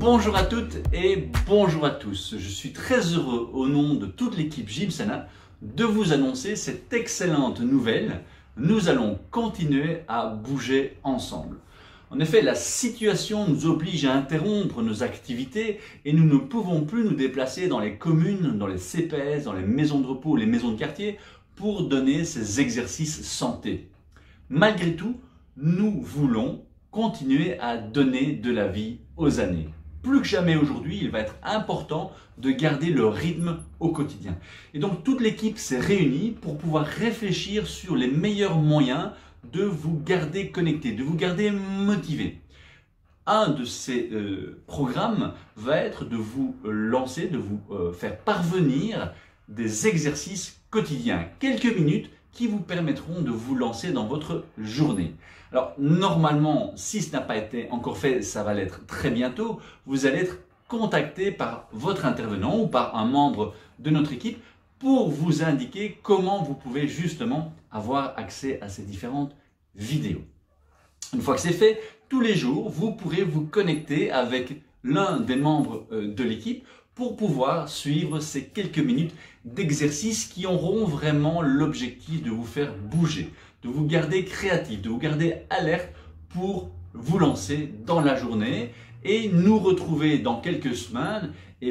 Bonjour à toutes et bonjour à tous. Je suis très heureux au nom de toute l'équipe Gymsana de vous annoncer cette excellente nouvelle. Nous allons continuer à bouger ensemble. En effet, la situation nous oblige à interrompre nos activités et nous ne pouvons plus nous déplacer dans les communes, dans les CPS, dans les maisons de repos, les maisons de quartier pour donner ces exercices santé. Malgré tout, nous voulons continuer à donner de la vie aux aînés. Plus que jamais aujourd'hui, il va être important de garder le rythme au quotidien. Et donc toute l'équipe s'est réunie pour pouvoir réfléchir sur les meilleurs moyens de vous garder connecté, de vous garder motivé. Un de ces programmes va être de vous lancer, de vous faire parvenir des exercices quotidiens, quelques minutes qui vous permettront de vous lancer dans votre journée. Alors normalement, si ce n'a pas été encore fait, ça va l'être très bientôt. Vous allez être contacté par votre intervenant ou par un membre de notre équipe pour vous indiquer comment vous pouvez justement avoir accès à ces différentes vidéos. Une fois que c'est fait, tous les jours, vous pourrez vous connecter avec l'un des membres de l'équipe pour pouvoir suivre ces quelques minutes d'exercice qui auront vraiment l'objectif de vous faire bouger, de vous garder créatif, de vous garder alerte pour vous lancer dans la journée et nous retrouver dans quelques semaines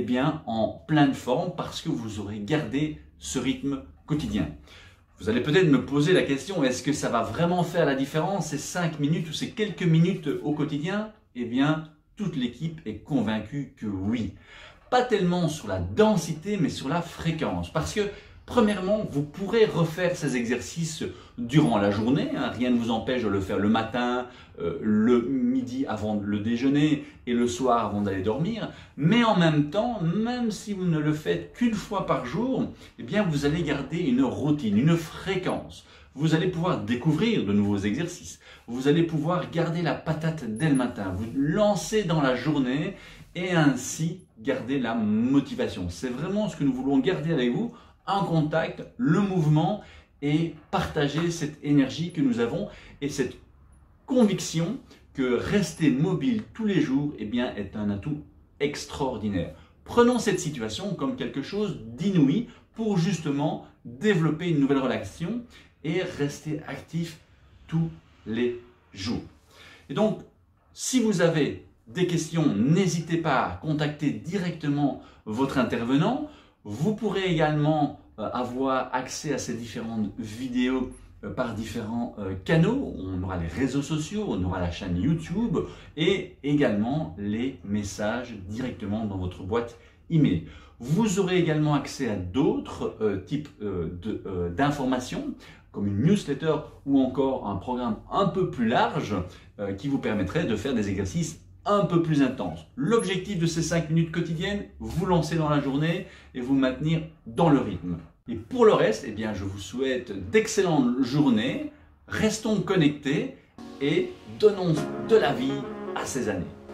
en pleine forme parce que vous aurez gardé ce rythme quotidien. Vous allez peut-être me poser la question, est-ce que ça va vraiment faire la différence ces 5 minutes ou ces quelques minutes au quotidien? Toute l'équipe est convaincue que oui. Pas tellement sur la densité, mais sur la fréquence. Parce que, premièrement, vous pourrez refaire ces exercices durant la journée. Rien ne vous empêche de le faire le matin, le midi avant le déjeuner et le soir avant d'aller dormir. Mais en même temps, même si vous ne le faites qu'une fois par jour, vous allez garder une routine, une fréquence. Vous allez pouvoir découvrir de nouveaux exercices. Vous allez pouvoir garder la patate dès le matin, vous lancer dans la journée et ainsi garder la motivation. C'est vraiment ce que nous voulons garder avec vous, en contact, le mouvement et partager cette énergie que nous avons et cette conviction que rester mobile tous les jours est un atout extraordinaire. Prenons cette situation comme quelque chose d'inouï pour justement développer une nouvelle relation et rester actif tous les jours. Et donc, si vous avez des questions, n'hésitez pas à contacter directement votre intervenant. Vous pourrez également avoir accès à ces différentes vidéos par différents canaux. On aura les réseaux sociaux, on aura la chaîne YouTube et également les messages directement dans votre boîte email. Vous aurez également accès à d'autres types d'informations comme une newsletter ou encore un programme un peu plus large qui vous permettrait de faire des exercices un peu plus intenses. L'objectif de ces 5 minutes quotidiennes, vous lancer dans la journée et vous maintenir dans le rythme. Et pour le reste, je vous souhaite d'excellentes journées, restons connectés et donnons de la vie à ces années.